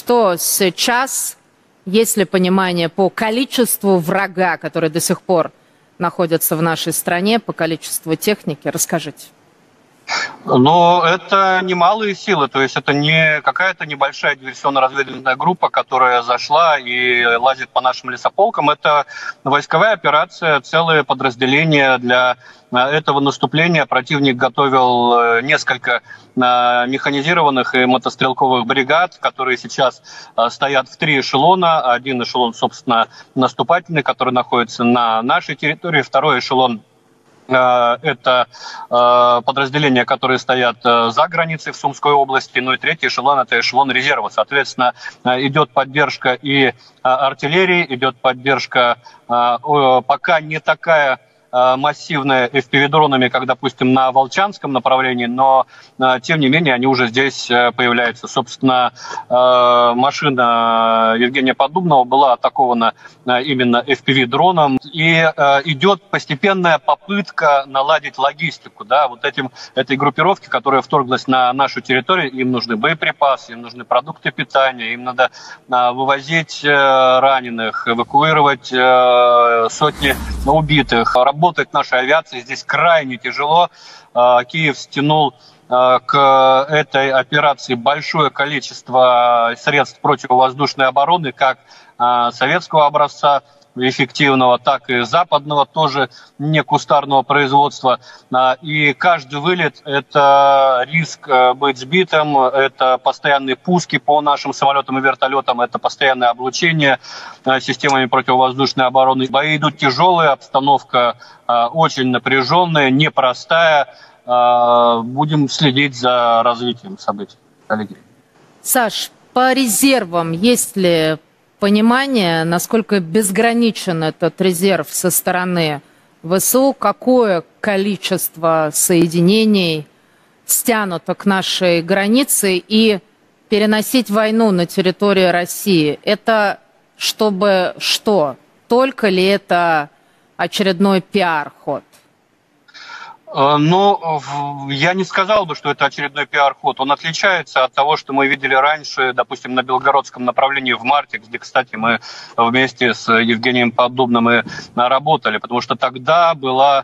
что сейчас, есть ли понимание по количеству врага, который до сих пор находится в нашей стране, по количеству техники? Расскажите. Но это немалые силы, то есть это не какая-то небольшая диверсионно-разведывательная группа, которая зашла и лазит по нашим лесополкам. Это войсковая операция, целые подразделения для этого наступления. Противник готовил несколько механизированных и мотострелковых бригад, которые сейчас стоят в 3 эшелона. Один эшелон, собственно, наступательный, который находится на нашей территории. Второй эшелон — это подразделения, которые стоят за границей в Сумской области. Ну и третий эшелон — это эшелон резерва. Соответственно, идет поддержка и артиллерии, идет поддержка пока не такая массивная FPV-дронами, как, допустим, на Волчанском направлении, но, тем не менее, они уже здесь появляются. Собственно, машина Евгения Поддубного была атакована именно FPV-дроном, и идет постепенная попытка наладить логистику. Да, вот этой группировке, которая вторглась на нашу территорию, им нужны боеприпасы, им нужны продукты питания, им надо вывозить раненых, эвакуировать сотни убитых. Работать нашей авиации здесь крайне тяжело. Киев стянул к этой операции большое количество средств противовоздушной обороны, как советского образца, эффективного, так и западного, тоже не кустарного производства. И каждый вылет — это риск быть сбитым, это постоянные пуски по нашим самолетам и вертолетам, это постоянное облучение системами противовоздушной обороны. Бои идут тяжелые, обстановка очень напряженная, непростая. Будем следить за развитием событий, коллеги. Саш, по резервам есть ли понимание, насколько безграничен этот резерв со стороны ВСУ, какое количество соединений стянуто к нашей границе, и переносить войну на территории России? Это чтобы что? Только ли это очередной пиар-ход? Но я не сказал бы, что это очередной пиар-ход. Он отличается от того, что мы видели раньше, допустим, на белгородском направлении в марте, где, кстати, мы вместе с Евгением Поддубным и работали, потому что тогда была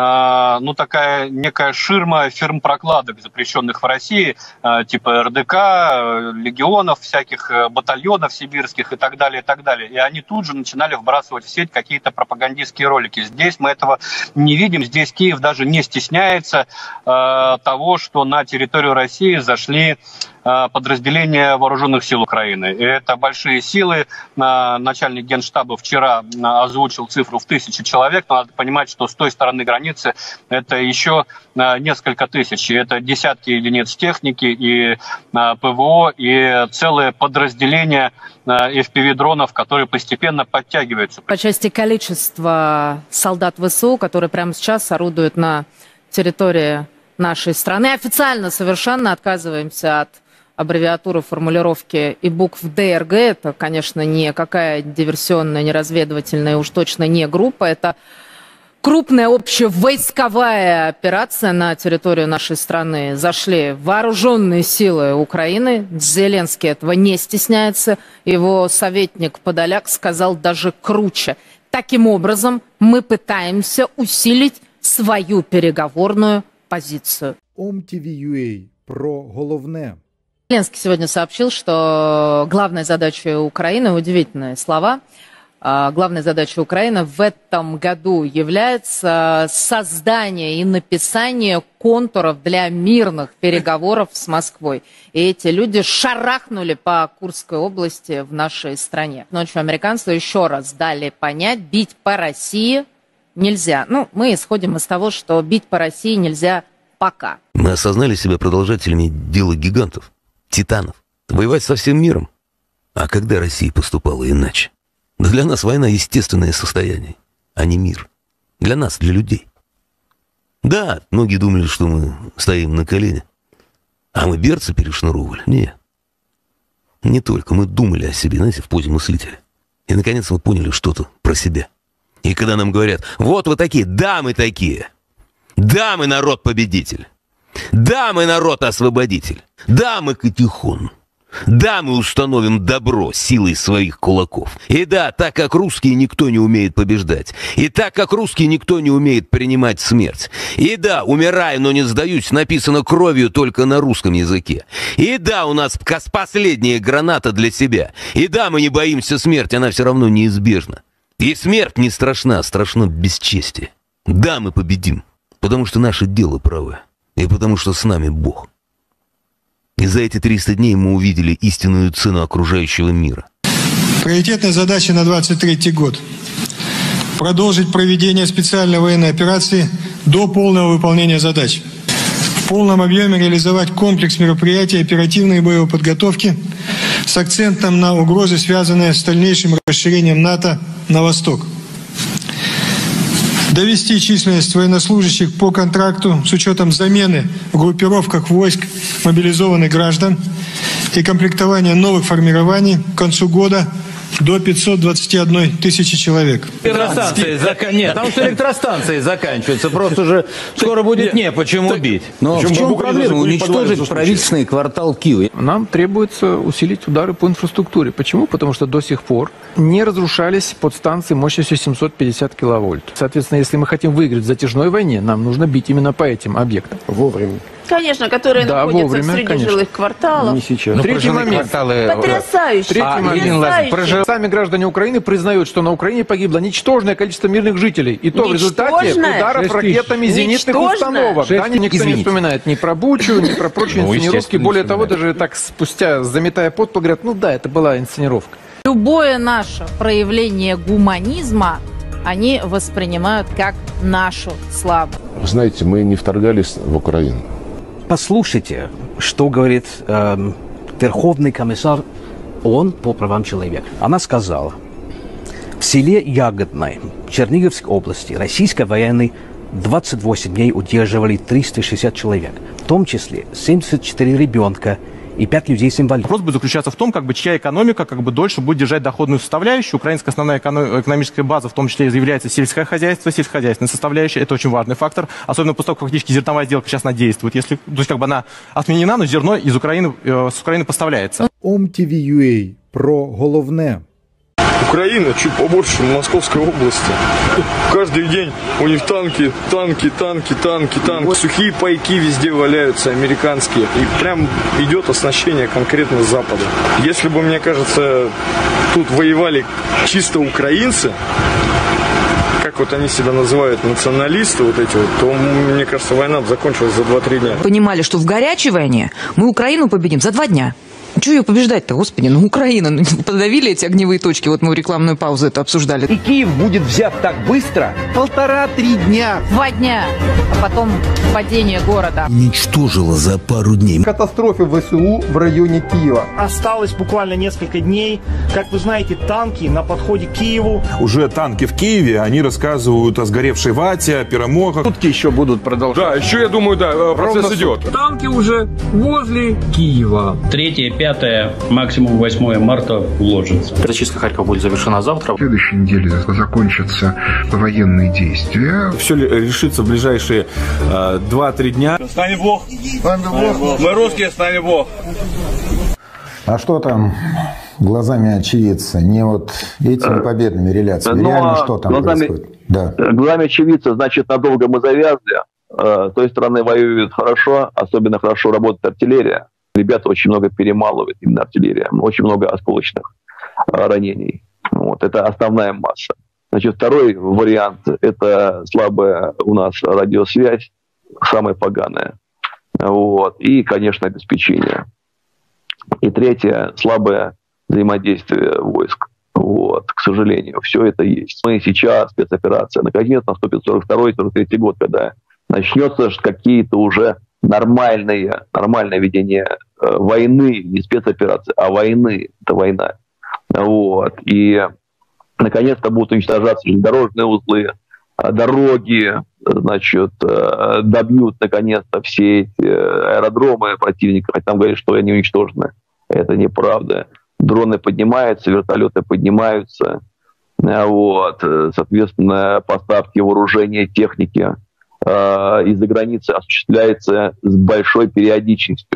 такая некая ширма фирм-прокладок, запрещенных в России, типа РДК, легионов, всяких батальонов сибирских и так далее, и так далее. И они тут же начинали вбрасывать в сеть какие-то пропагандистские ролики. Здесь мы этого не видим. Здесь Киев даже не стесняется того, что на территорию России зашли подразделения вооруженных сил Украины. И это большие силы. Начальник Генштаба вчера озвучил цифру в 1000 человек. Но надо понимать, что с той стороны границы это еще несколько тысяч. И это десятки единиц техники и ПВО, и целые подразделения FPV-дронов, которые постепенно подтягиваются. По части количества солдат ВСУ, которые прямо сейчас орудуют на территории нашей страны, официально совершенно отказываемся от аббревиатуры, формулировки и букв ДРГ. Это, конечно, не какая диверсионная, не разведывательная, уж точно не группа. Это крупная общевойсковая операция на территорию нашей страны. Зашли вооруженные силы Украины. Зеленский этого не стесняется. Его советник Подоляк сказал даже круче. Таким образом, мы пытаемся усилить свою переговорную позицию. ОМ-ТВ.UA про головне. Зеленский сегодня сообщил, что главная задача Украины, удивительные слова, главной задачей Украины в этом году является создание и написание контуров для мирных переговоров с Москвой. И эти люди шарахнули по Курской области в нашей стране. Ночью американцы еще раз дали понять, бить по России нельзя. Мы исходим из того, что бить по России нельзя пока. Мы осознали себя продолжателями дела гигантов, титанов. Воевать со всем миром. А когда Россия поступала иначе? Да для нас война — естественное состояние, а не мир. Для нас, для людей. Да, многие думали, что мы стоим на колене, а мы берцы перешнуровывали. Нет. Не только. Мы думали о себе, знаете, в позе мыслителя. И, наконец, мы поняли что-то про себя. И когда нам говорят: вот вы такие, да, мы такие. Да, мы народ-победитель. Да, мы народ-освободитель. Да, мы Катихон. Да, мы установим добро силой своих кулаков. И да, так как русские никто не умеет побеждать. И так как русские никто не умеет принимать смерть. И да, умираю, но не сдаюсь, написано кровью только на русском языке. И да, у нас последняя граната для себя. И да, мы не боимся смерти, она все равно неизбежна. И смерть не страшна, страшно бесчестие. Да, мы победим, потому что наше дело правое. И потому что с нами Бог. И за эти 300 дней мы увидели истинную цену окружающего мира. Приоритетная задача на 2023 год. Продолжить проведение специальной военной операции до полного выполнения задач. В полном объеме реализовать комплекс мероприятий оперативной боевой подготовки с акцентом на угрозы, связанные с дальнейшим расширением НАТО на восток. Довести численность военнослужащих по контракту с учетом замены в группировках войск мобилизованных граждан и комплектования новых формирований к концу года до 521 тысячи человек. Нет, там что электростанции заканчиваются, просто уже скоро будет почему бить. Но в чем проблема? Уничтожить правительственный квартал Киева. Нам требуется усилить удары по инфраструктуре. Почему? Потому что до сих пор не разрушались подстанции мощностью 750 киловольт. Соответственно, если мы хотим выиграть в затяжной войне, нам нужно бить именно по этим объектам. Вовремя. Конечно, которые находятся вовремя, среди жилых кварталов. Не сейчас. Третий момент. Потрясающий. Сами граждане Украины признают, что на Украине погибло ничтожное количество мирных жителей. И то в результате ударов ракетами зенитных установок. Да, никто не вспоминает ни про Бучу, ни про прочие инсценировки. Более того, даже так спустя, заметая под, говорят, ну да, это была инсценировка. Любое наше проявление гуманизма они воспринимают как нашу слабость. Знаете, мы не вторгались в Украину. Послушайте, что говорит Верховный комиссар ООН по правам человека. Она сказала, в селе Ягодное Черниговской области российской военные 28 дней удерживали 360 человек, в том числе 74 ребенка и 5 людей с инвалидностью. Вопрос будет заключаться в том, чья экономика дольше будет держать доходную составляющую. Украинская основная экономическая база, в том числе, является сельское хозяйство, сельскохозяйственная составляющая. Это очень важный фактор, особенно после того, как фактически зерновая сделка сейчас действует. Если, то есть она отменена, но зерно из Украины, с Украины поставляется. OMTV.ua про головне. Украина чуть побольше Московской области. Каждый день у них танки. Сухие пайки везде валяются, американские. И прям идет оснащение конкретно с Запада. Если бы, мне кажется, тут воевали чисто украинцы, как вот они себя называют, националисты вот эти вот, то, мне кажется, война закончилась за 2-3 дня. Понимали, что в горячей войне мы Украину победим за 2 дня. Чего ее побеждать-то, господи? Ну, Украина, подавили эти огневые точки, вот мы в рекламную паузу это обсуждали. И Киев будет взят так быстро? 1,5-3 дня. 2 дня, а потом падение города. Уничтожила за пару дней. Катастрофе ВСУ в районе Киева. Осталось буквально несколько дней. Как вы знаете, танки на подходе к Киеву. Уже танки в Киеве, они рассказывают о сгоревшей вате, о перемогах. Сутки еще будут продолжаться. Да, еще, я думаю, процесс идет. Танки уже возле Киева. 3, 5, максимум 8 марта уложится. Зачистка Харькова будет завершена завтра. В следующей неделе закончатся военные действия. Все решится в ближайшие 2-3 дня. С нами Бог. Мы русские, с нами Бог. А что там глазами очевидца? Не вот этими победными реляциями. Реально что там происходит? Да. Глазами очевидца, значит, надолго мы завязли. С той стороны воюют хорошо, особенно хорошо работает артиллерия. Ребята очень много перемалывают, именно артиллерия. Очень много осколочных ранений. Вот. Это основная масса. Значит, второй вариант – это слабая у нас радиосвязь, самая поганая. Вот. И, конечно, обеспечение. И третье – слабое взаимодействие войск. Вот. К сожалению, все это есть. Мы сейчас, спецоперация, наконец наступит 42-43 год, когда начнется какие-то уже нормальное ведение войны, не спецоперации, а войны. Это война. Вот. И наконец-то будут уничтожаться железнодорожные узлы, дороги, значит, добьют наконец-то все эти аэродромы противника, хотя там говорят, что они уничтожены. Это неправда. Дроны поднимаются, вертолеты поднимаются. Вот. Соответственно, поставки вооружения, техники из-за границы осуществляется с большой периодичностью.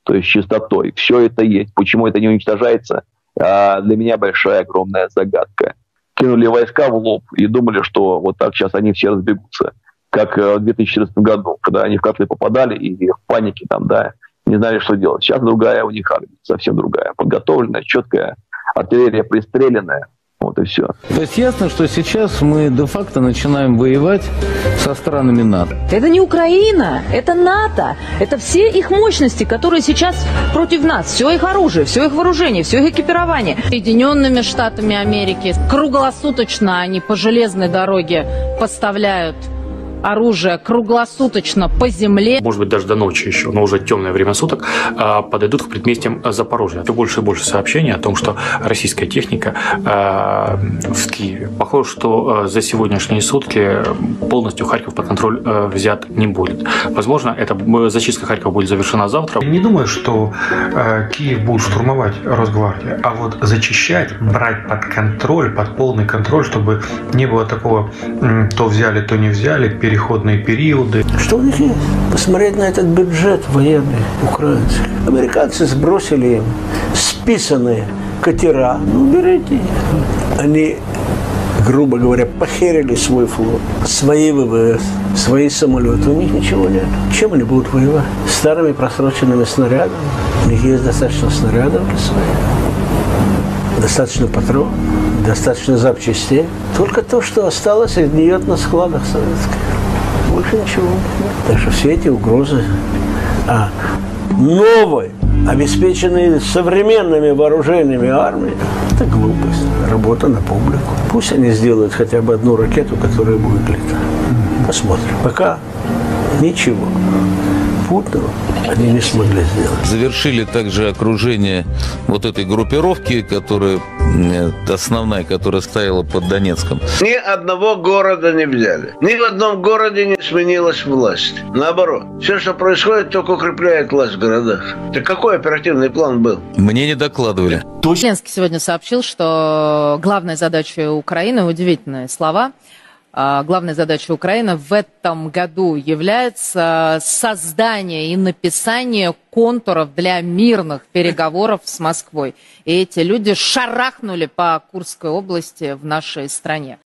то есть чистотой. Все это есть. Почему это не уничтожается, для меня большая, огромная загадка. Кинули войска в лоб и думали, что вот так сейчас они все разбегутся. Как в 2014 году, когда они в котлы попадали и в панике там, да, не знали, что делать. Сейчас другая у них армия, совсем другая. Подготовленная, четкая, артиллерия пристреленная. Вот и все. То есть ясно, что сейчас мы де-факто начинаем воевать со странами НАТО. Это не Украина, это НАТО. Это все их мощности, которые сейчас против нас. Все их оружие, все их вооружение, все их экипирование. Соединенными Штатами Америки круглосуточно они по железной дороге поставляют оружие круглосуточно по земле. Может быть, даже до ночи еще, но уже темное время суток, подойдут к предместьям Запорожья. Все больше и больше сообщений о том, что российская техника в Киеве. Похоже, что за сегодняшние сутки полностью Харьков под контроль взят не будет. Возможно, зачистка Харькова будет завершена завтра. Я не думаю, что Киев будет штурмовать Росгвардия, а вот зачищать, брать под контроль, под полный контроль, чтобы не было такого то взяли, то не взяли, переходные периоды. Что у них есть? Посмотреть на этот бюджет военный украинский. Американцы сбросили им списанные катера. Ну, берите. Они, грубо говоря, похерили свой флот, свои ВВС, свои самолеты. У них ничего нет. Чем они будут воевать? Старыми просроченными снарядами. У них есть достаточно снарядов для своих. Достаточно патронов, достаточно запчастей. Только то, что осталось, гниет на складах советских. Больше ничего нет. Так что все эти угрозы новой, обеспеченной современными вооружениями армии, это глупость. Работа на публику. Пусть они сделают хотя бы одну ракету, которая будет летать. Посмотрим. Пока ничего путного они не смогли сделать. Завершили также окружение вот этой группировки, которая основная, которая стояла под Донецком. Ни одного города не взяли. Ни в одном городе не сменилась власть. Наоборот, все, что происходит, только укрепляет власть в городах. Так какой оперативный план был? Мне не докладывали. Зеленский сегодня сообщил, что главной задачей Украины, удивительные слова, главной задачей Украины в этом году является создание и написание контуров для мирных переговоров с Москвой. И эти люди шарахнули по Курской области в нашей стране.